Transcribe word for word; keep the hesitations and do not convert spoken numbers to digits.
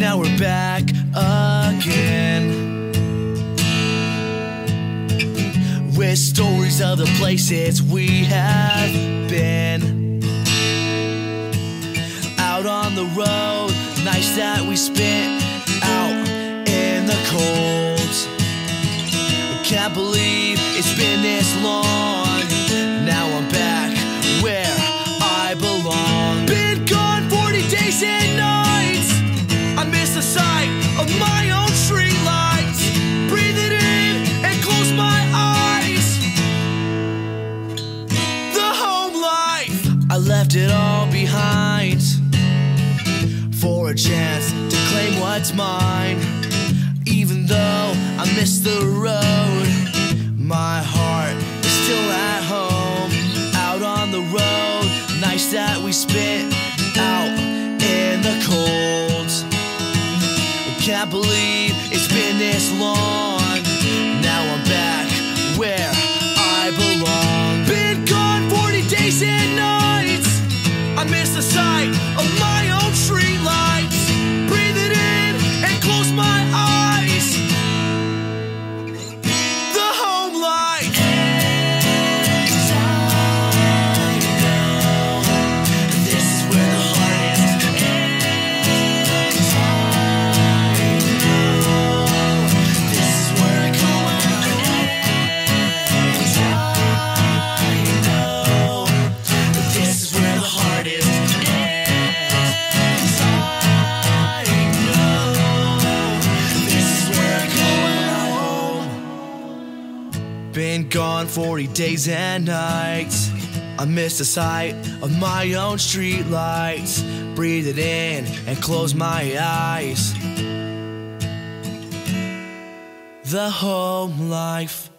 Now we're back again with stories of the places we have been. Out on the road, nights that we spent out in the cold. I can't believe it's been this long. Now I'm back where I belong. Been gone forty days and nights. I miss the sight of my own street lights. Breathe it in and close my eyes. The home life, I left it all behind for a chance to claim what's mine. Even though I miss the road, my heart is still at home. Out on the road, nights that we spent out in the cold. I can't believe it's been this long. Now I'm back where I belong. Been gone forty days and nights. I miss the sight of my own street lights. Breathe it in and close my eyes. The home light. And I know this is where the heart is. And I know this is where I go out. And I know this is where the heart is. Been gone forty days and nights. I miss the sight of my own street lights. Breathe it in and close my eyes. The home life.